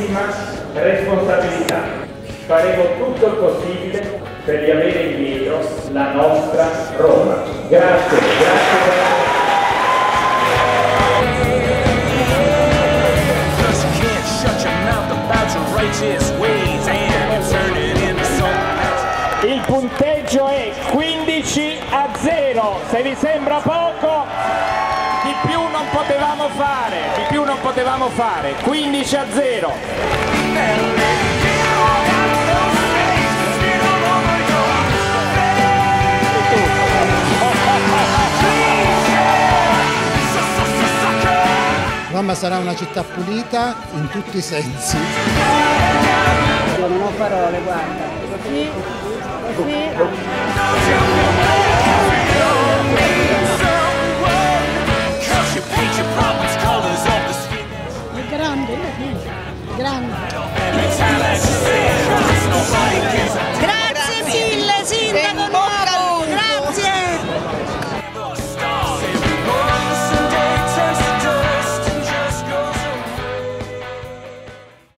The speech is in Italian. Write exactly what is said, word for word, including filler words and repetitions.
grandissima responsabilità. Faremo tutto il possibile per riavere indietro la nostra Roma. Grazie, grazie. Il punteggio è quindici a zero, se vi sembra poco, di più non potevamo fare, di più non potevamo fare, quindici a zero. Roma sarà una città pulita in tutti i sensi. Non ho parole, guarda. Così, così.